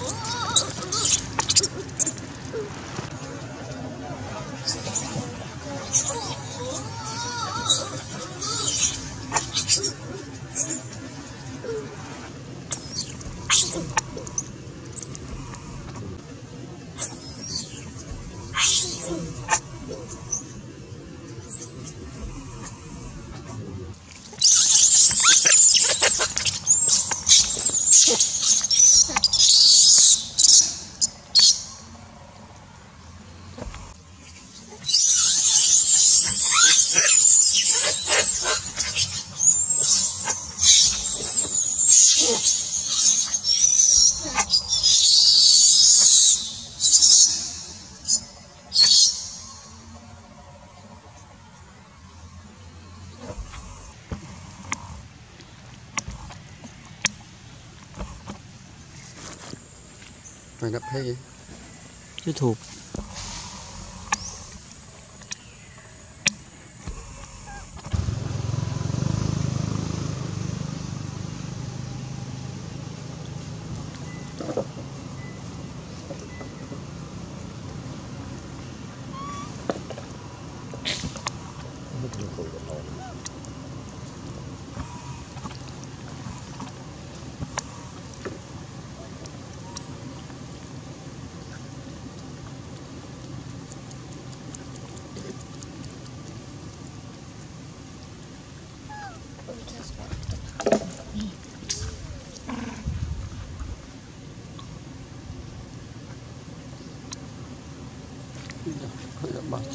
Mày đập hay gì? YouTube. Bác chị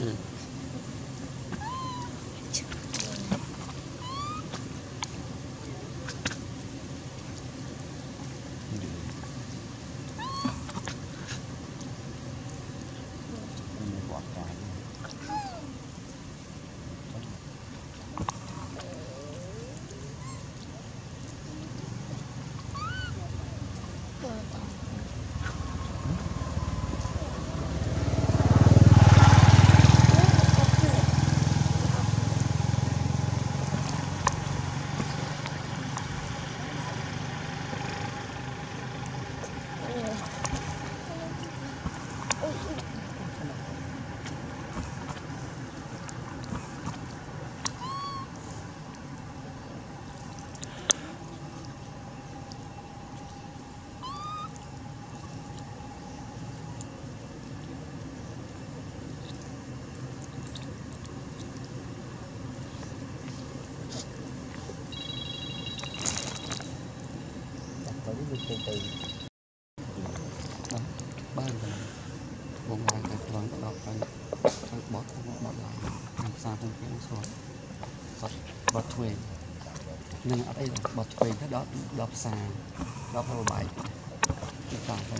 từ đó ba lần một ngày là vẫn có đọc phải bớt lại làm sao không kéo xuống bớt thuê nên ở đây là bớt thuê cái đó đọc xa đọc vào bài chúng ta phải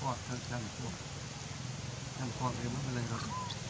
quạt theo trăm quạt cái mất lên rồi.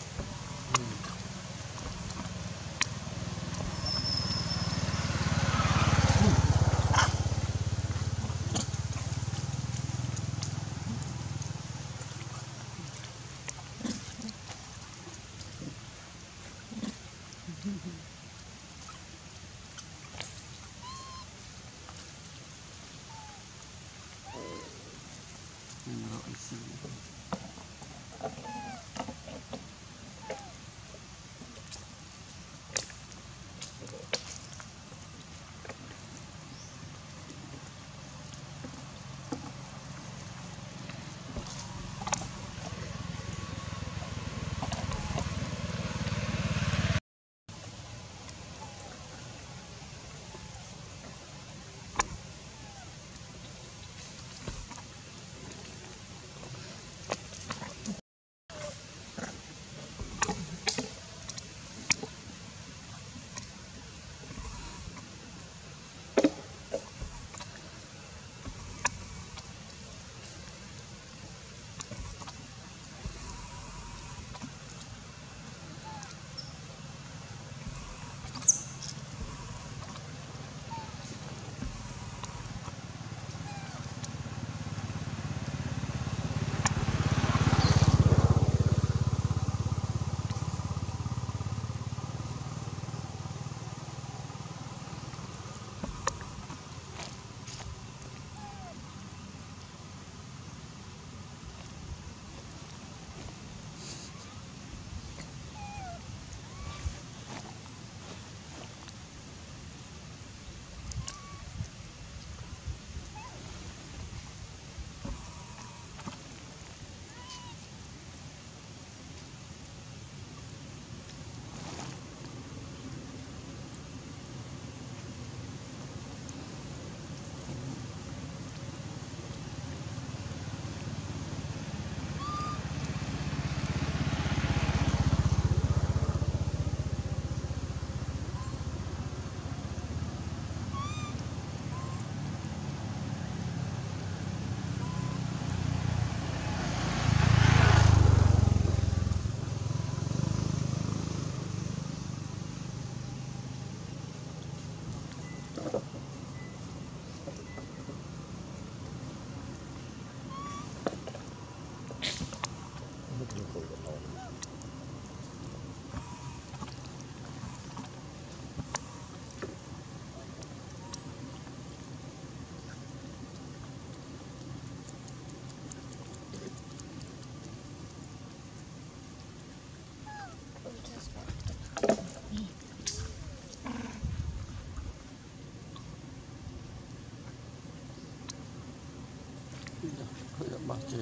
Bảo trì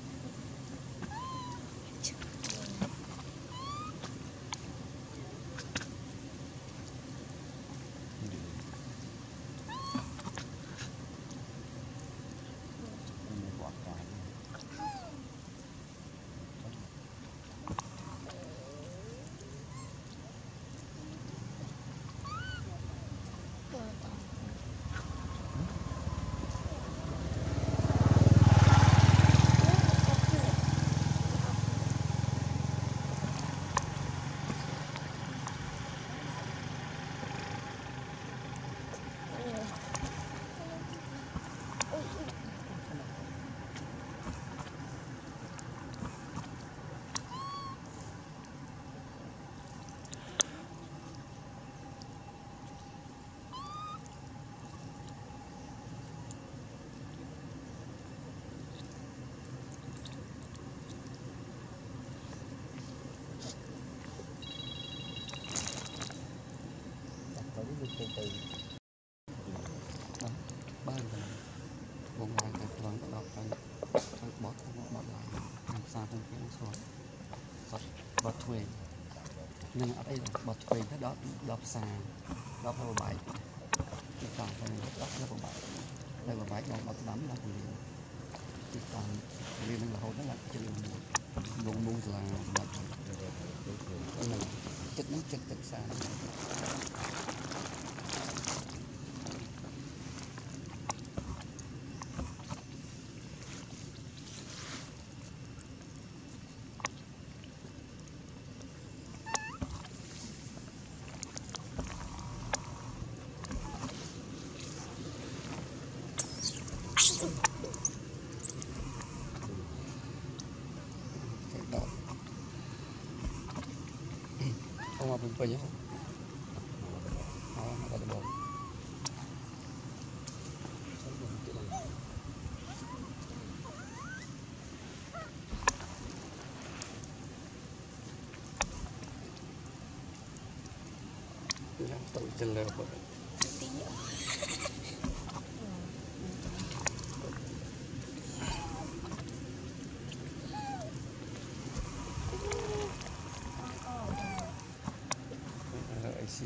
từ đó ba lần buông lại cái vòng bắt đầu phải bóp lại làm sao không kéo xuống sọt bọt thuê nhưng ở đây là bọt thuê cái đó đập xà đập vào bài chỉ còn cái đập vào bài đây là bài đập đấm là chỉ còn riêng là hồi đó là chỉ luôn luôn là chất nước chất thực xa phương phơi nhé nó có được bột tự chân leo vậy I see.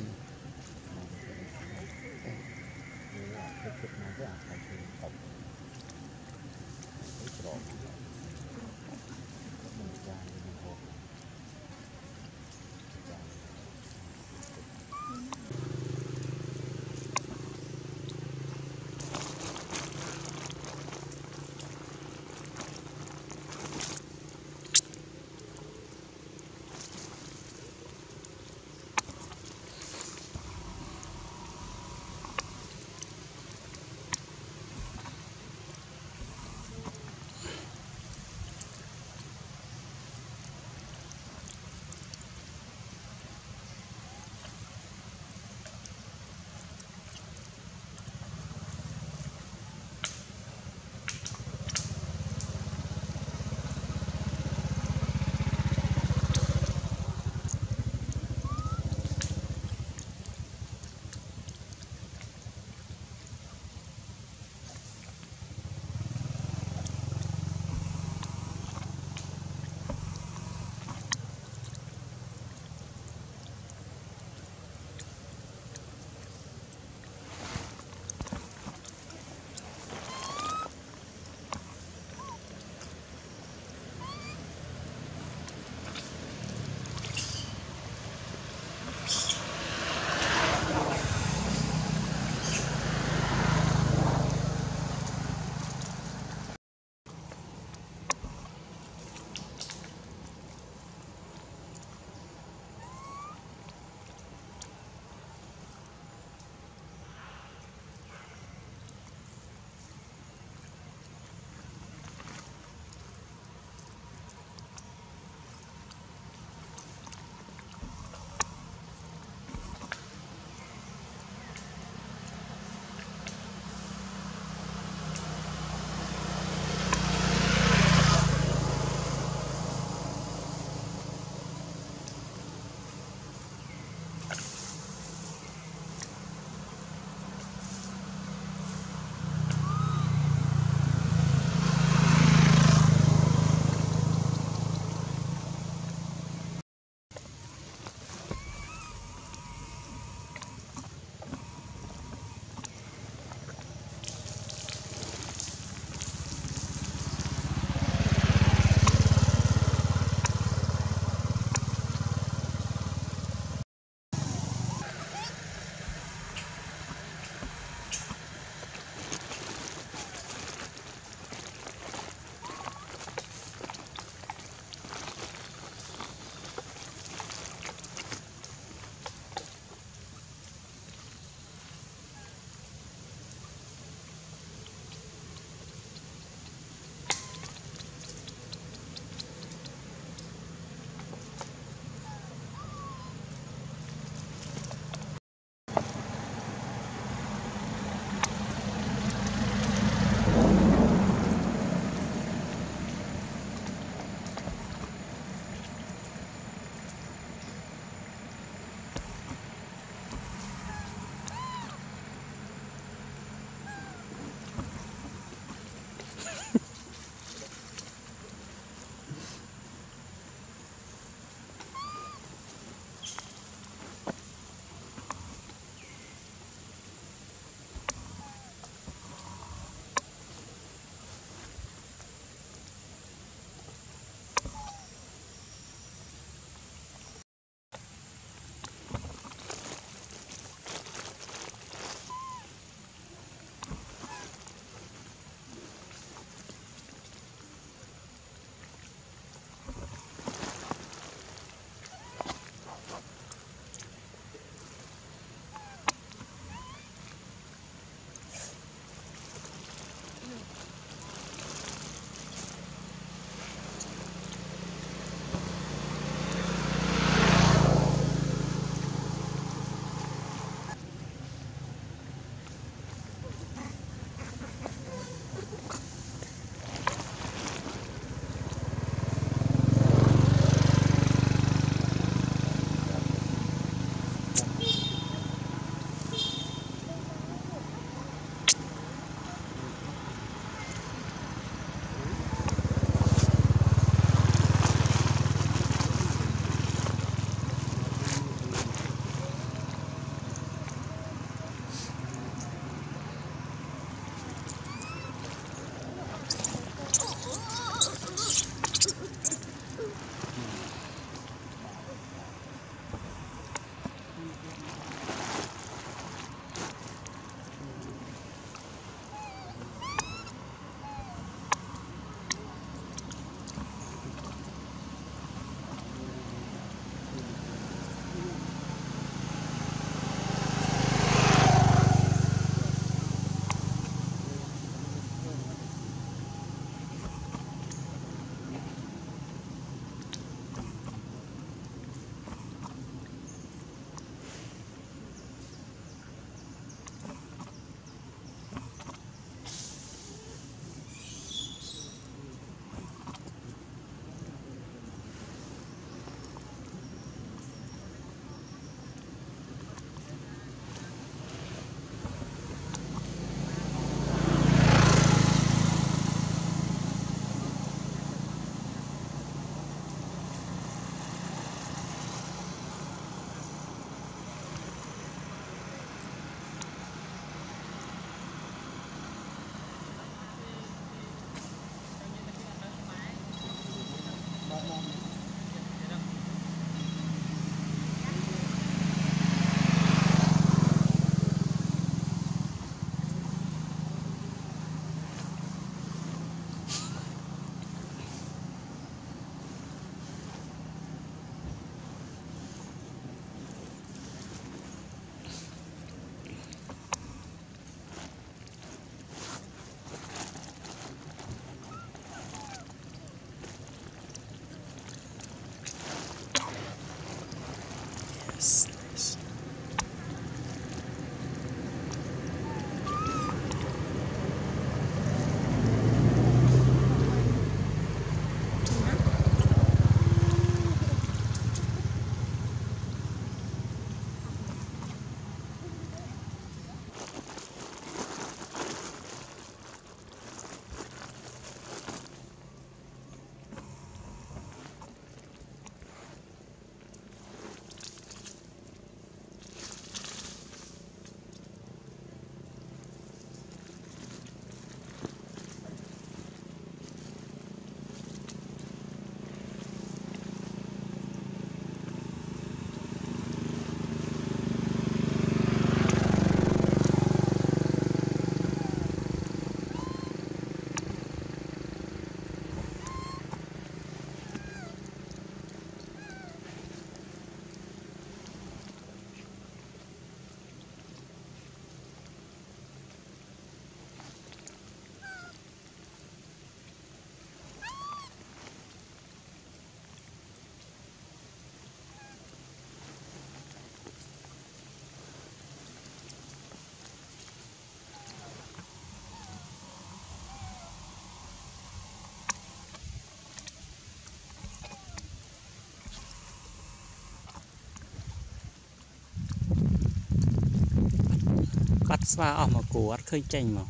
bắt xóa ở một củ khơi chanh mà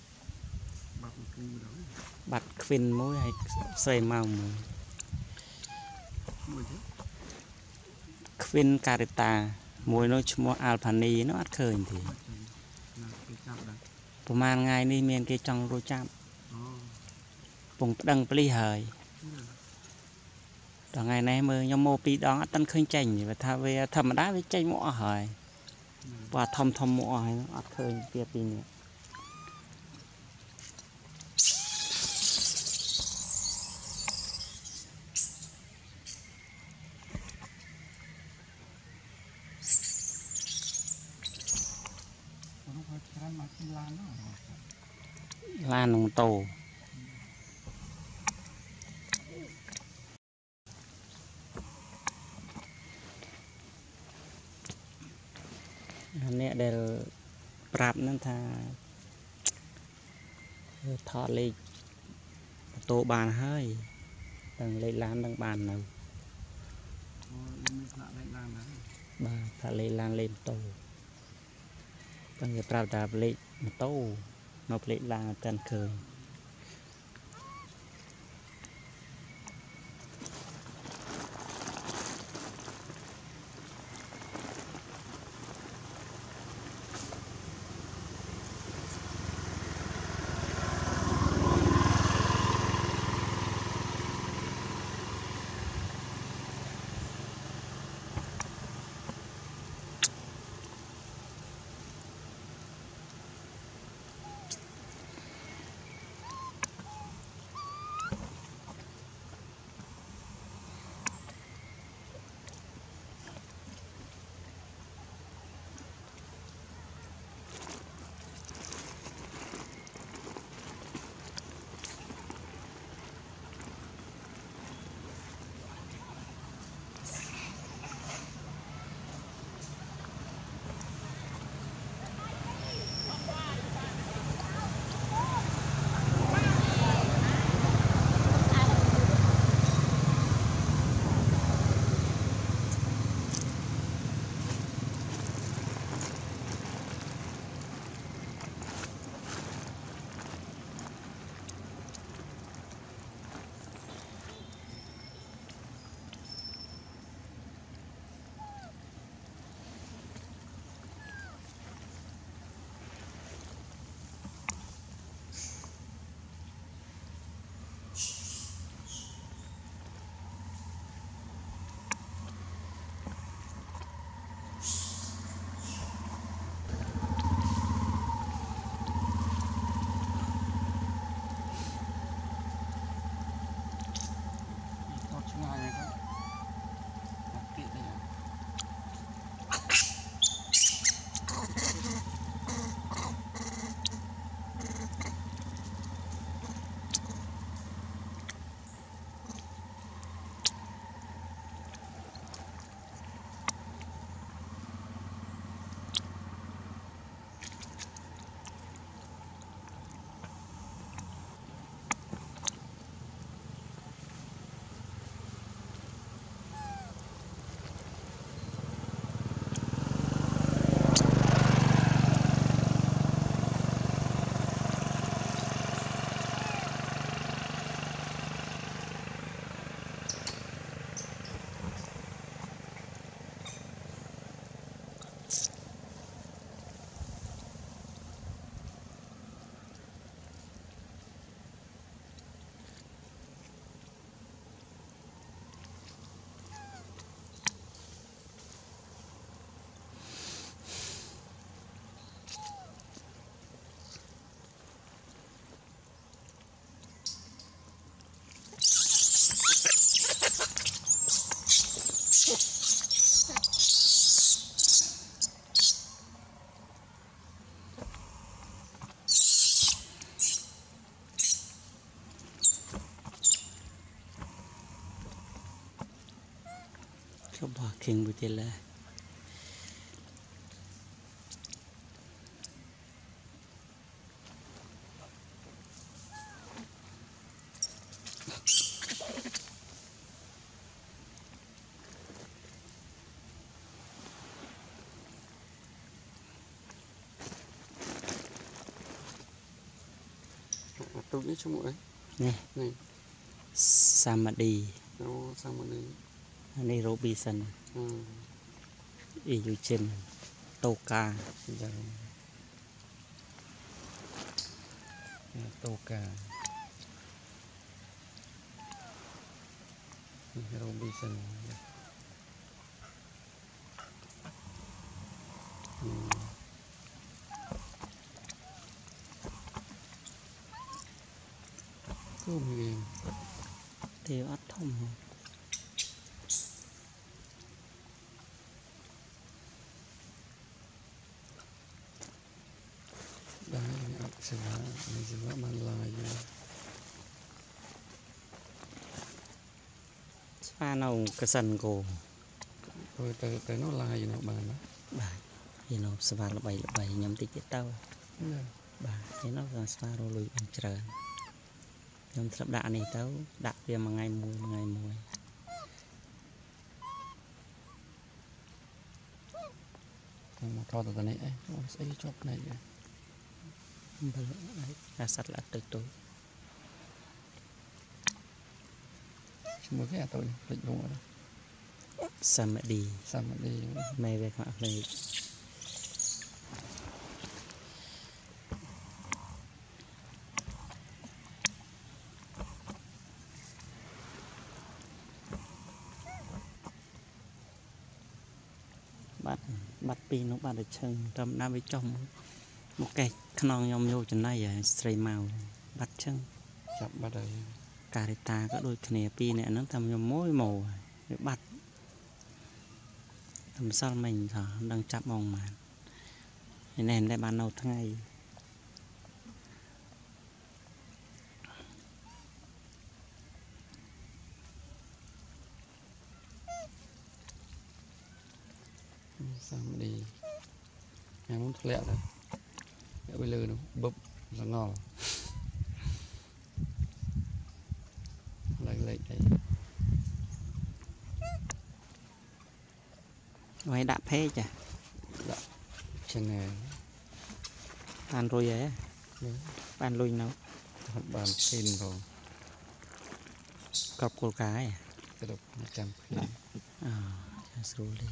bắt khuyên mũi hay xoay màu khuyên carita mũi nó mua alpani nó ăn khơi thìประมาณไงนี่เมียนเกจังรู้จักปุ่งดังปลีเหยตอนไงnàyมือยมโมปีดองอัตันเคยจังอยู่ถ้าเวธรรมดาไปจังหม้อเหยว่าทำหม้อเหยอัดเคยเปียปีนี้ลานงโตอันนี้เดี๋ยวปรับนั่นท่าทอดเลยโตบานให้ตั้งเลยล้านตั้งบานหนึ่งบาถ้าเลยล้านเลยโตตั้งแต่ปรับดาบเลยโตนกเลยล้านตันเคย ngay này thôi đặt kỹ đây à coba king betul lah. tôi biết chung ấy Nè, này Samadhi, nó sao mà này ini Robinson, ừ. Eugene, Toka, Dạ. Tô cà Robinson cơm gì tiêu ớt thông. đấy sẽ là man lại Pha nào cái sân cổ, rồi tới nó lại gì nó bàn đó bà, thì nó spa là bảy nhắm tích cái tao, bà, thì nó là spa rồi lùi bằng trời, nhắm sắp đạn này tao đạn về một ngày mùi. một trò từ này ấy nó sẽ chọc này Ra sắt là từ tối. một cái tôi định đúng rồi Samadhi, đi mày về họ mày. Bắt pin nó bắt được chân trong nam với trong một cái non nhom vô trên này à stray màu bắt chân chậm bắt đầu cà ri ta có đôi khné pin này nó tầm nhom mối màu để bắt làm sao mình thở đang chạm mong mà nền đây ban đầu tháng ngày sao mà đi em muốn lẹ rồi bây giờ nó bập là ngon lại đấy ngoài đạp phê chả trên này bàn rồi ấy bàn lùi nấu bàn pin rồi cọc cô cái cái độc 100 pin rồi đi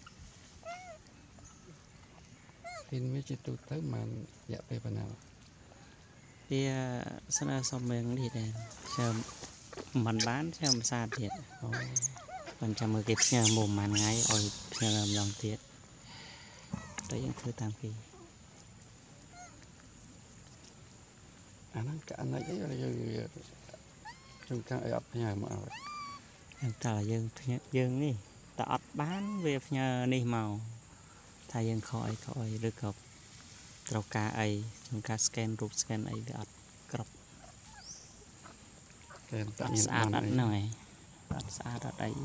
pin mấy chiếc tôi tới mà dạ về phần nào thì sao xong mình đi đây chờ mình bán xem xa thiệt còn chờ mới kịp nhờ mồm màn ngay rồi nhờ làm lòng thiệt đấy những thứ tam kỳ nó cả này ấy là trong căn ở ấp nhà mà ta là dương đi ta ọt bán về nhờ đi màu thay dương khỏi được cọc trâu cá ấy chúng ta scan rụp scan ấy để ọt cọc ọt xa ọt này ọt xa ọt ấy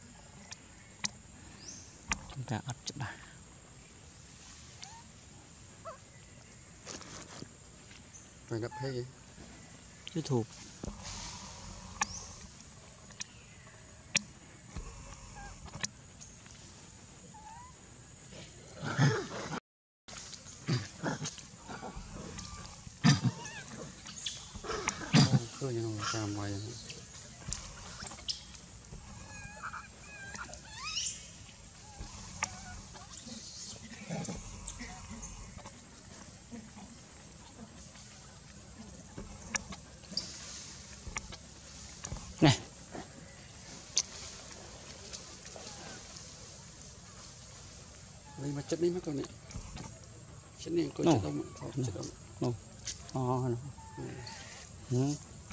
chúng ta ọt cho bà phải đập hay YouTube khơi như nó làm ngoài này đây mà chất đi mất con này chất này coi chất đông chất đông nó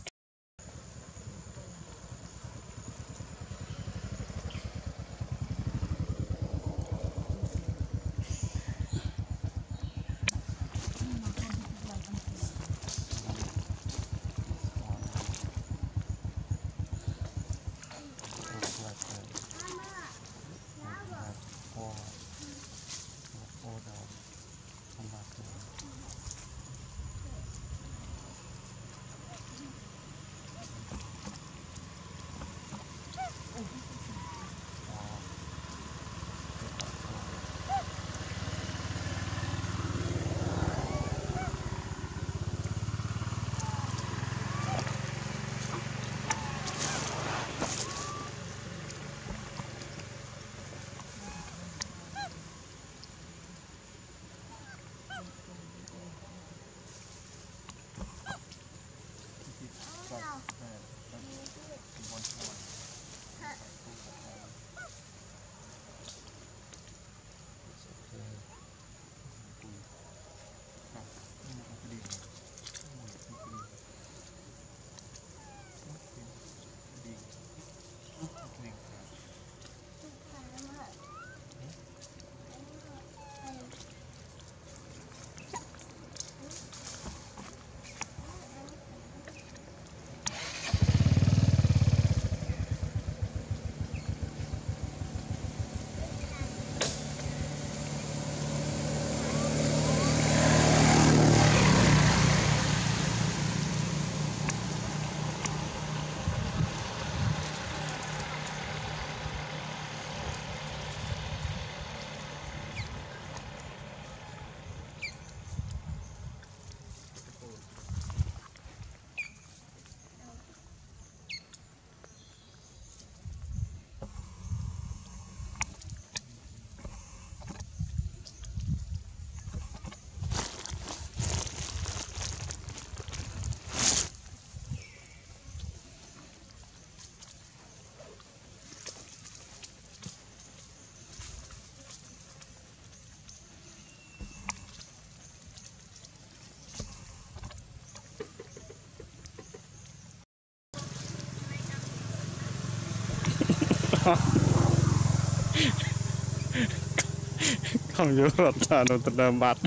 không vô rọt ra nó tự đâm bạt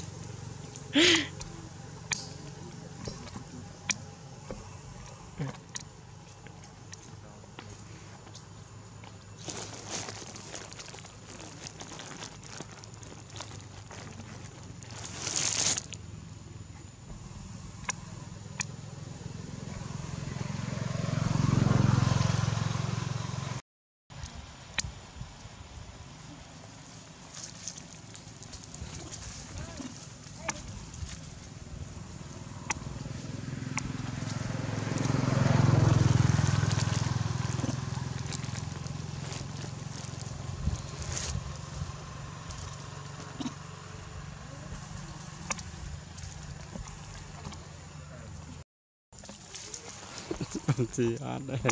gì ăn đây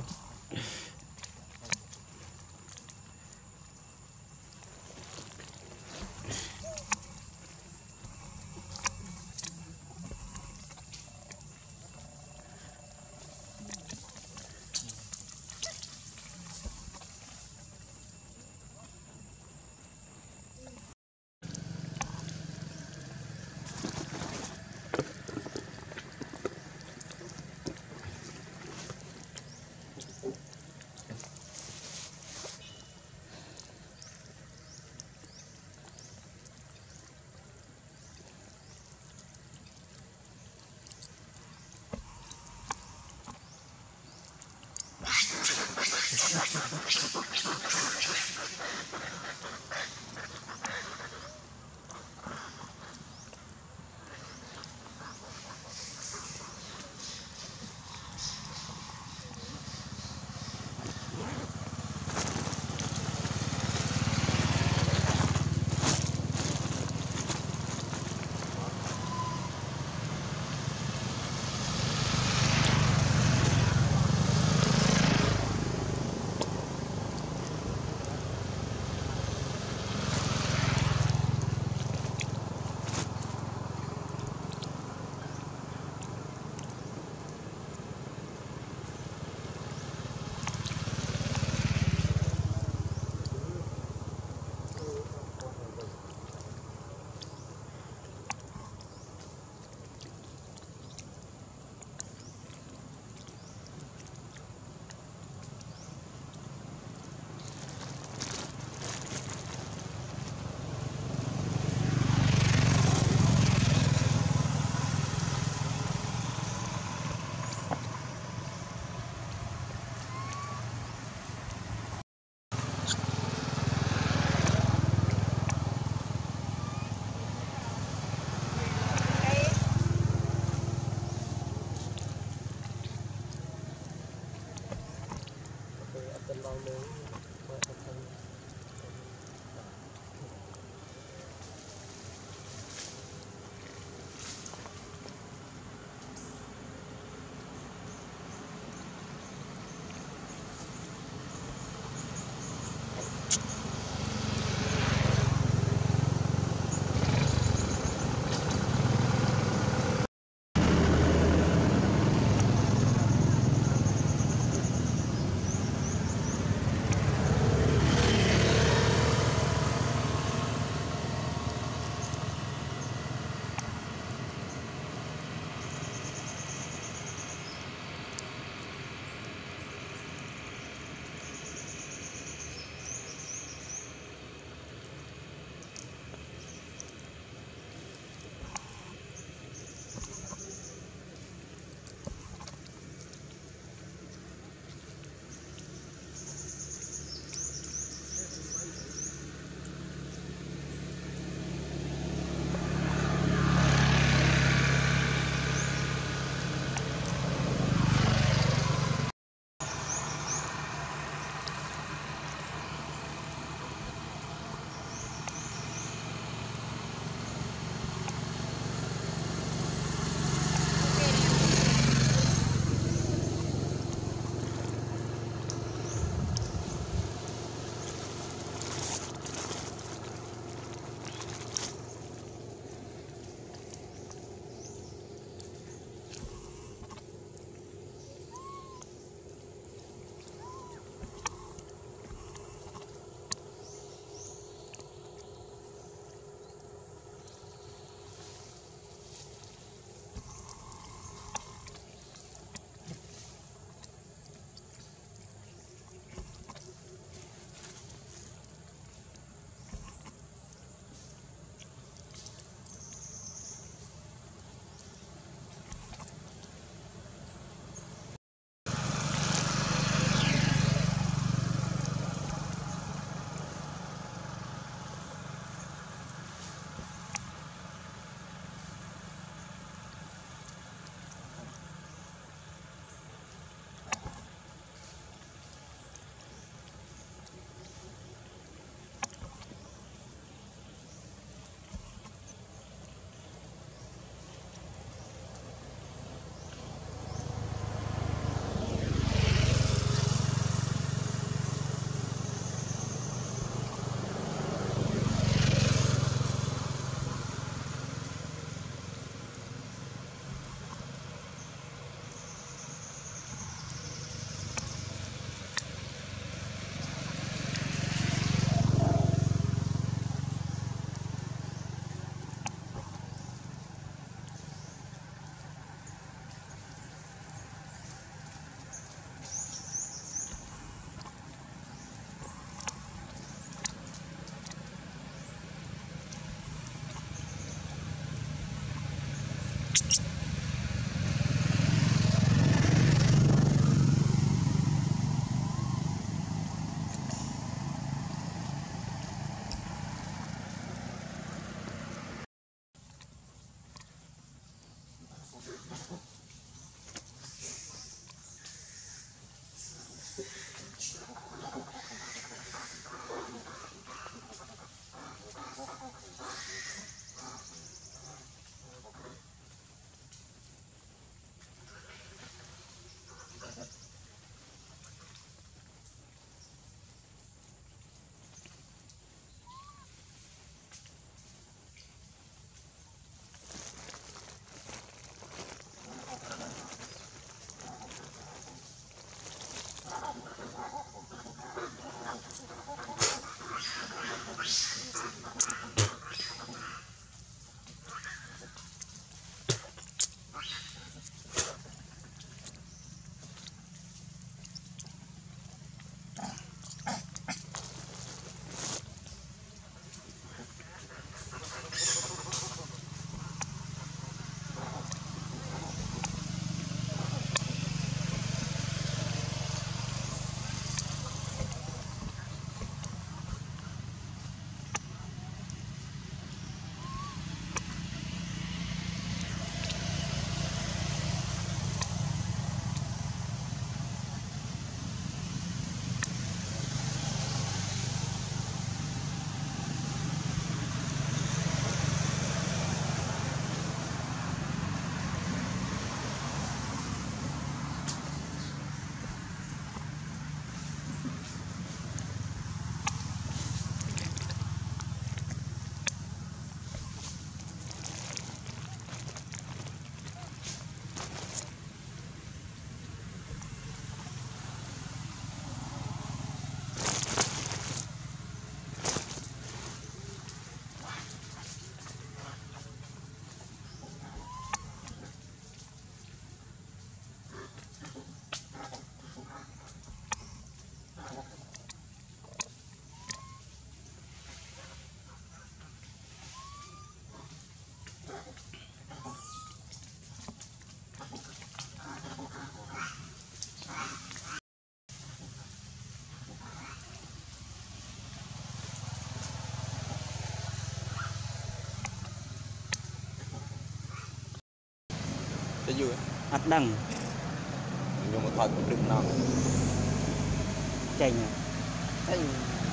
Cái gì? Ắt đằng. Nhưng mà thôi cũng đừng nào. Chanh à? Chanh.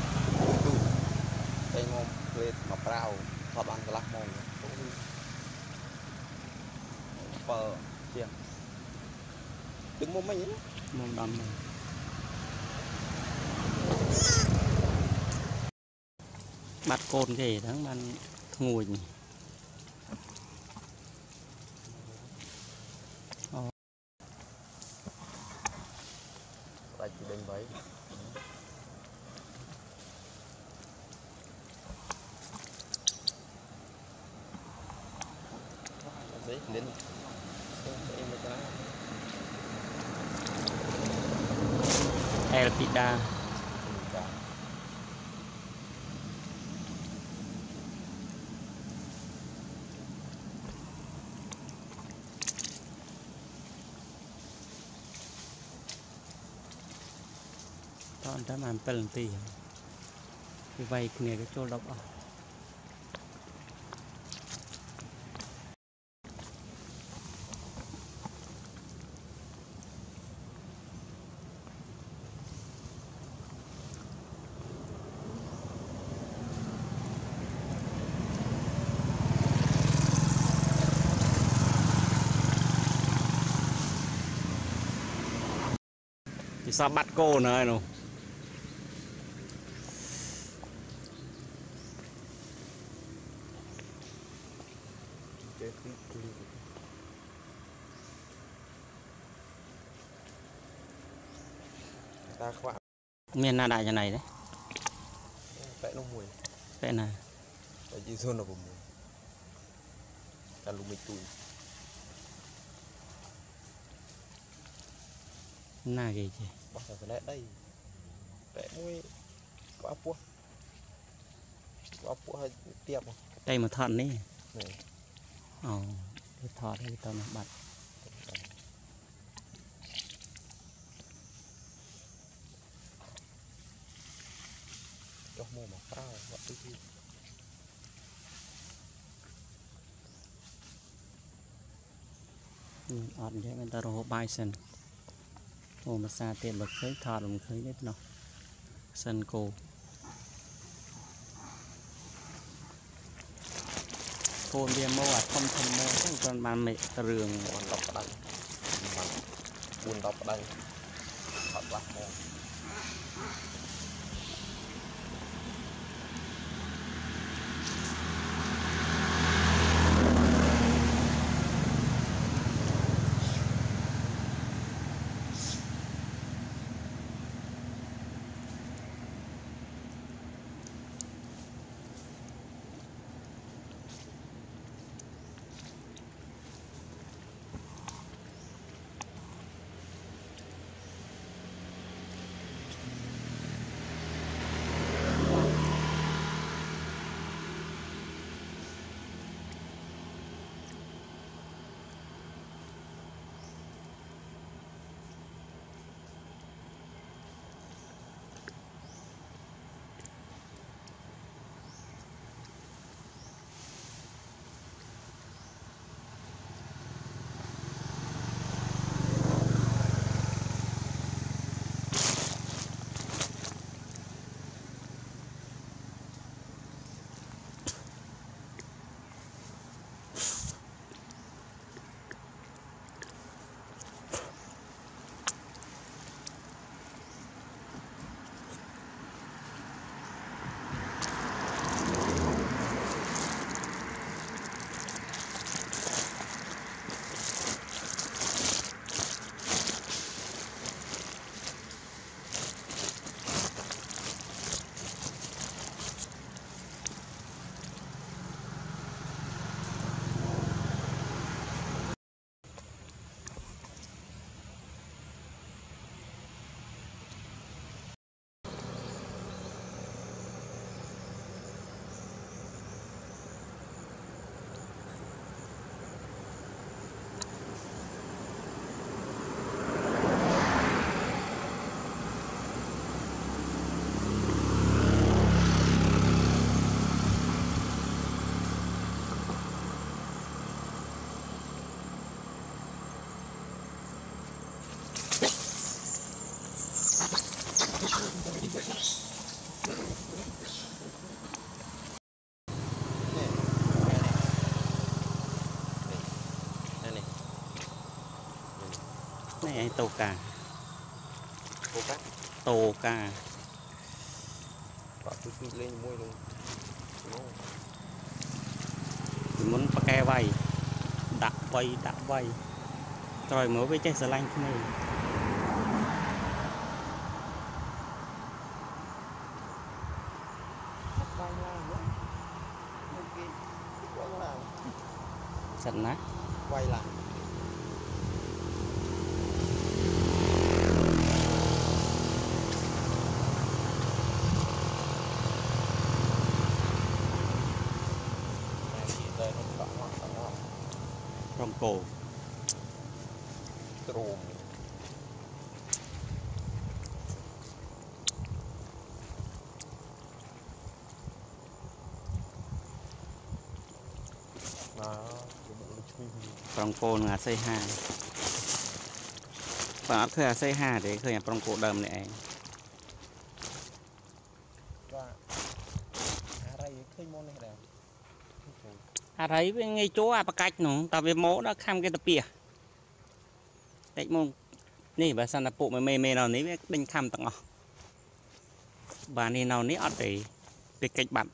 Chanh ngon lên mà prao, thọ ăn cái lắc mòn. Phở chiên. Đừng mua mấy nhỉ? Mua đâm này. Bắt côn kì thắng ban ngùi. Tại chỉ đánh váy. Giấy đến. Elpida. Tọn ra màn tầng tì. Cái vay này cái chỗ độc à. Thì sao bắt cô nữa nè. Ta khoa Miền nào đại cho này đấy. vẽ nó mùi. Vẽ nào? Tại chỉ sơn là mùi. Ta lùm mịch tùi. Nào gì chứ? Bắt phải lẽ đây. Vẽ mùi. Có áp búa hơi tiệm không? Đây mà thọn đi. Này. Ồ, cái thọt thì tao nó bắt. Cho mua mà phá gọi tí thi. Ọt vậy người ta rô bay sân. Ồ mà xa tiền bật khơi thọt mình khơi đấy nó. Sân cổ. Thôn bia mô à không thân mô không còn bàn mẹ rường. Còn đọc ở đây. Buồn đọc ở đây. Thật lắm môn. này anh tô cà lên môi luôn muốn pakai vay đặt vay rồi mới với trái sờ lanh của mình sạch nát quay lại trong cổ trùm trong cổ là xây hà và khơi xây hà để khơi trong cổ đầm này thấy với ngay chỗ à cách nó tao về mố nó khăm cái tập bìa đấy mông nè bà san là bộ mê nào nấy đinh khăm tặng ngọ bà này nào nấy ở để cách bạn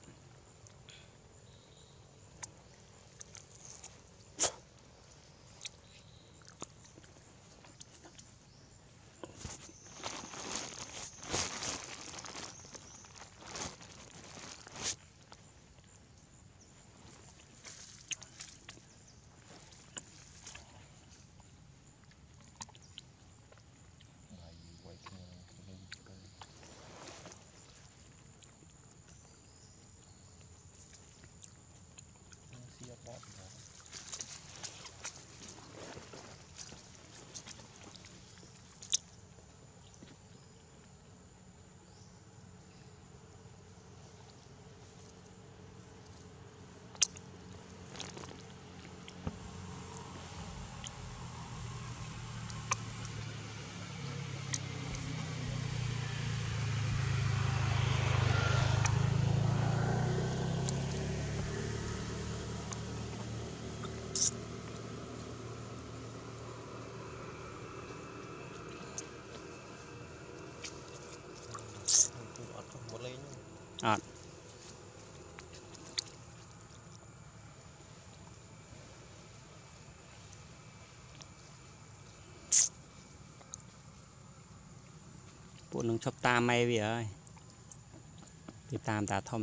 bộ nông chọc ta may vì ơi thì tam ta thom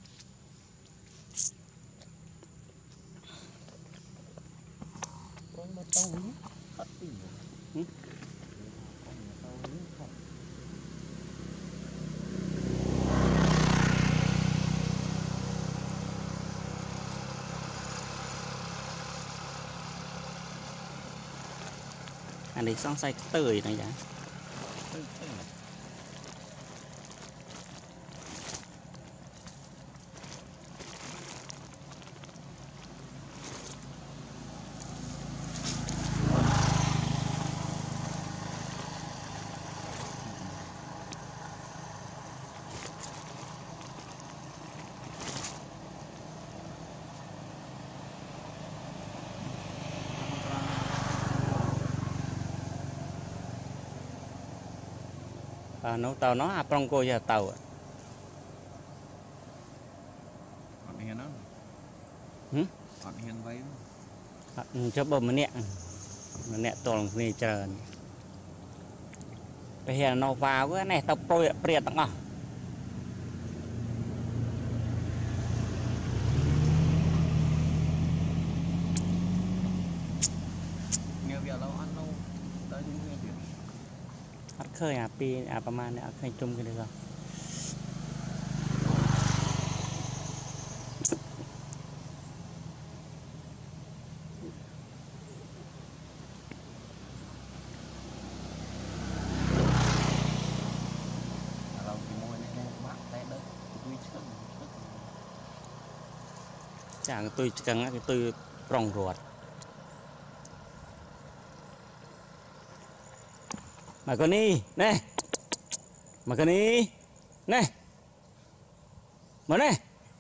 anh đi xong say tươi này vậy nấu tàu nó trong cô giờ tàu cho bơm nè toàn này chờ bây giờ nó vào cái này tàu tôi priệt tặng à khơi piประมาณเนี่ยเคยจุ่มกันเลยchẳng tôi chẳng cái tôi rong ruột mà con đi nè mà cái này mà này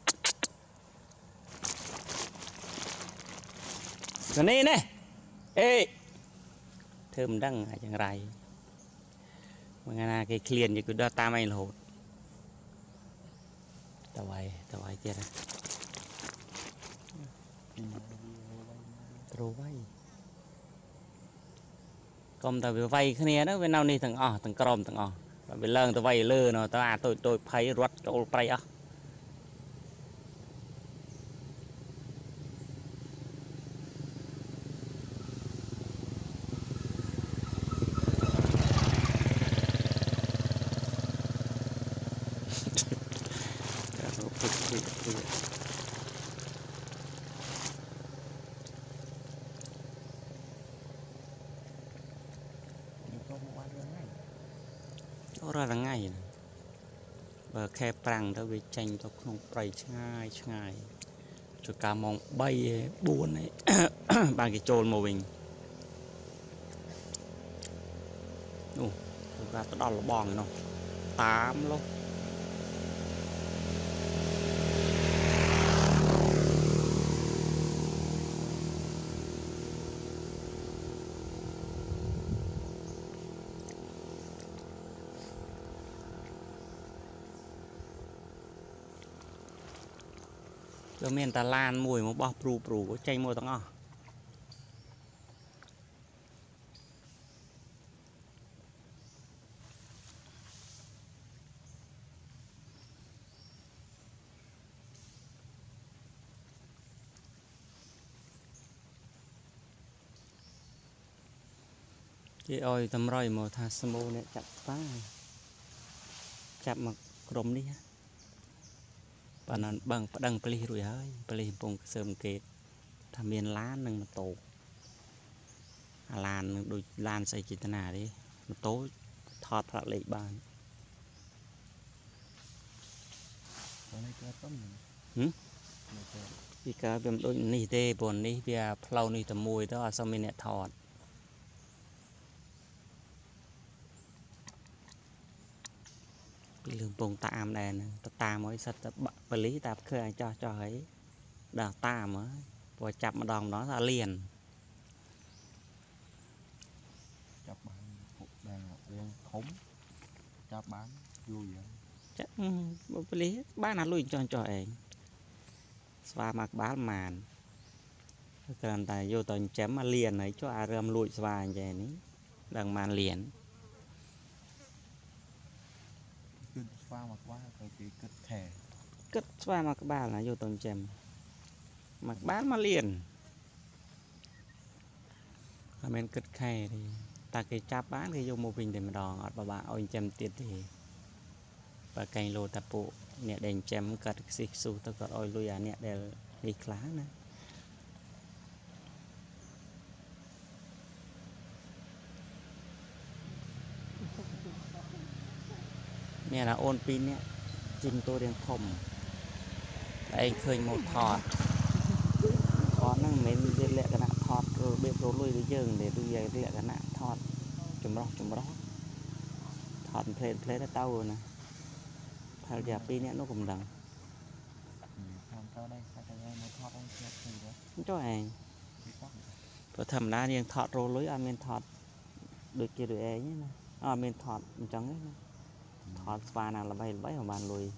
cái này ê thơm đăng ở chẳng rai mà ngày nào cái liền như cứ đo tam anh hột tao vậy chưa này trâu vay còn tao bị vay cái này đó bên nào đi thằng crom thằng bị lợn tao vay lơ nó tao tôi thấy rót trâu pray á ra là ngay và khe prang đó bị tranh tao không bay ngay cho cả mong bay buồn ấy bằng cái trồn màu bình ra tao đo là bòn nó 8 luôn cho miền ta lan mùi một bò prù có chanh mùi tao chị ơi tầm rồi một thà smô này chặt phá chặt mặc rồng đi và nó bằng đằng pli rồi hơi pli bông sớm kệt tham miền lá nâng mà tổ lan đôi lan xây chỉ thế nào đi nó tối thọt lại lệ bàn vì cả bên đôi nỉ tê buồn đi vì plau nỉ tầm mùi đó xong mình lại thọt lường bông tạm đèn ta mới sạch bật lý ta khơi cho ấy đào ta mới và chặt một đòn đó ra liền chắp bán phụ đàn đen khống chắp bán vui vậy chắc bật lý bán là lui cho ấy và mặc bán màn cần ta vô tận chém mà liền ấy cho ai rơm lụi và vậy ní đằng màn liền pha mặc quá rồi thì cất thẻ cất pha mặc ba là vô tận chém mặc bán mà liền mình cất khe thì ta cái chắp bán thì vô một bình để mà đòn ở bà ôi chém tiệt thì và cây lô tập bộ nè đèn chém cất xịt su tôi có ôi lui à nè để đi lá nữa nè là ôn pin nè chinh tôi đang thầm đây khơi một thọt có năng mấy lệ cái nạn thọt rồi bếp rồi lui đi dừng để tôi về lệ cái nạn thọt chùm đó thọt play đã tao rồi nè phải giờ pin nè nó cũng đằng cho anh có thầm đa riêng thọt rồi lưới ăn men thọt được kia được ấy nhé men thọt trắng ấy thọt và nào là bay mà bàn lùi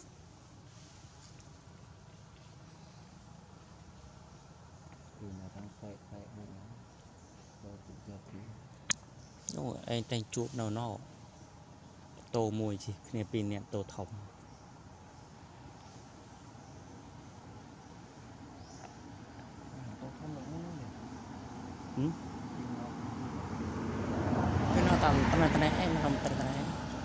đúng rồi anh tranh chụp nào nó tô mùi chỉ nè pin nè tô thòng cái nó tầm này em tầm này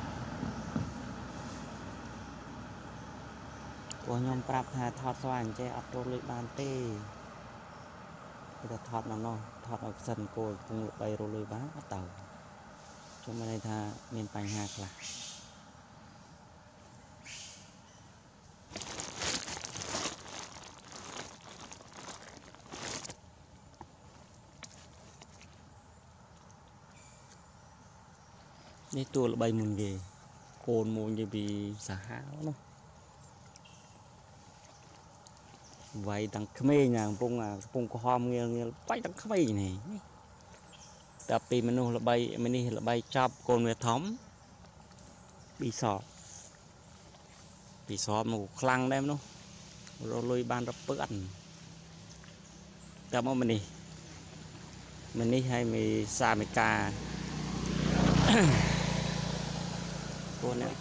của nhom prap hà thọt xoàn che ấp rồi bàn tê cái thọt nó thọt ở sân cô cùng bay rồi bán ở tàu cho mình đây tha miền Pành Hạc là đây tua là bay mùn ghê cồn mùi như bị xả háo nó vậy thằng khmê nhà pung có hòm nghe bay thằng khmê này tập đi mình là bay chọc cồn về thóm bị sọp một khăn đem nó rồi lôi banรับbữa ăn tập mà mình đi hay mình xa mình cà con này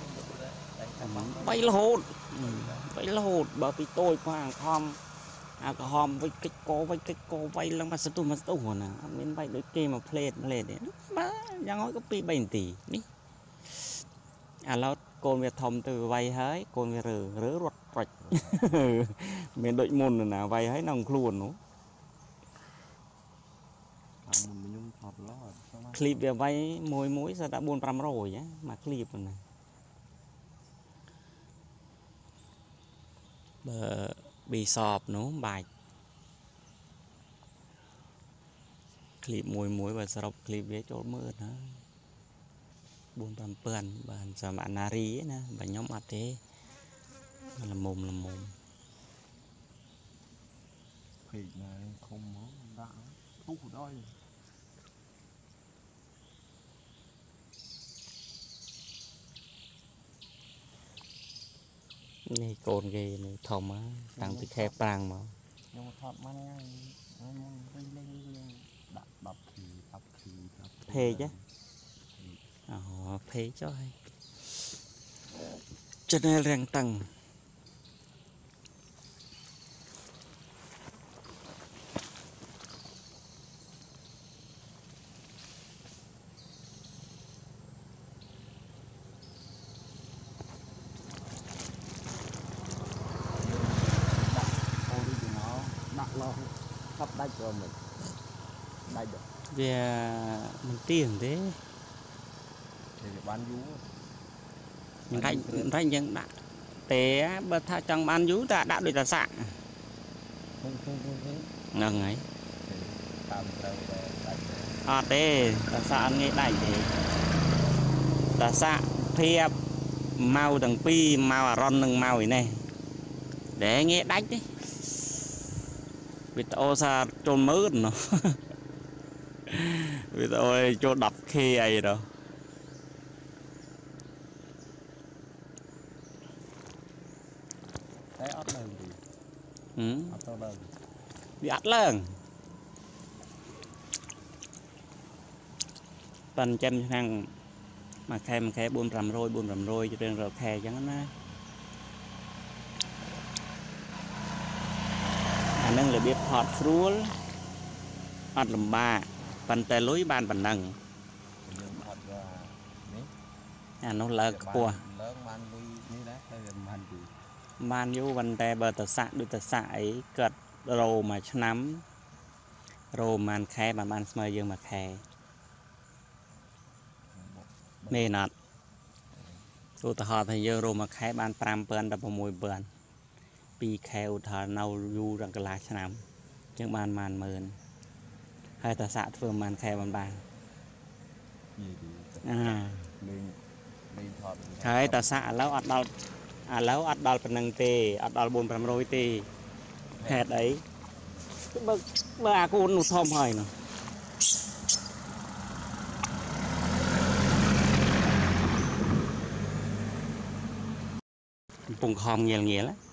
bay là hột bảo bị tôi qua hòm với cái cô bay lăng mà satu nè mình bay đối kê mà plate để má giang nói có pi 7 tỷ ní lâu con việc thòng từ vay hái con việc rửa ruột rạch mình đợi môn là nào vay hái nòng luôn nó clip về vay mối sao đã 400 rồi nhá mà clip này bị sọp nó bài clip mối và sọp clip với chỗ mưa nữa 400 pơn bạn sao bạn nari nè bạn nhóm mặt thế là mồm thì không muốn đã không của đôi này cồn ghê này thòng á đang bị khe prang mà nhưng mà thọt mang ngay lên đập thì phê chứ phê cho hay cho nên rèn tầng sắp đáy rồi mình đáy được về mình tiền thế thì bán vú mình đánh dân đã té bơ tha trong bán vú ta đã được ta sạ không ngần ấy tạm thế ta sạ nghe đại thế ta sạ phê mau đằng pi mau ron đằng mau này để nghe đánh đấy vì tao xa trôn mớt nó vì tao cho đập khi ấy rồi thế ớt lên thì bị ắt lên tần chân hàng mà khe 400 rồi cho nên rồi khe chẳng nó nâng là biết thọt rúa ọt lầm ba phần tè lối ban bản nâng nó lợt của man vô vấn đề bờ tờ sạ được tờ sạ ấy cật rồ mà nắm rồ màn khe mà man smơ dương mà khe nè nọt tôi tờ họ thì dương rồ mà khe ban pram pơn đập vào mùi bờn pi kheo thà nâu du rằng cái lá nằm nhưng màn mờn hai tờ sạ thường màn khe bàn hai tờ sạ lâu ọt đal phần năng tê ọt đal 400 rồi tê hẹt đấy bơ cô nụ thom hỏi nó bùng khom nhiều nghĩa lắm